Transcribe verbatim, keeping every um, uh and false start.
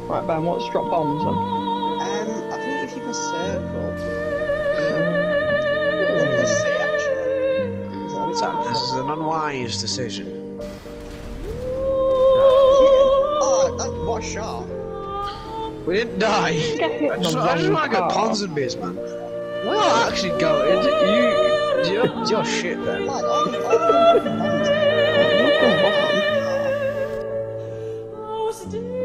Right, Ben, what's drop bombs then? Um, I think if you go circle, um, what does this say actually? Is that what it's This is actually? an unwise decision. Oh, that, what a shot! We didn't die. Get hit I on just, the I just wrong want to get car. Ponsonby's, man. We are actually going. You, you're, you're shit then. Like, all, all of them put bombs in. Nothing Oh, bottom. oh, oh.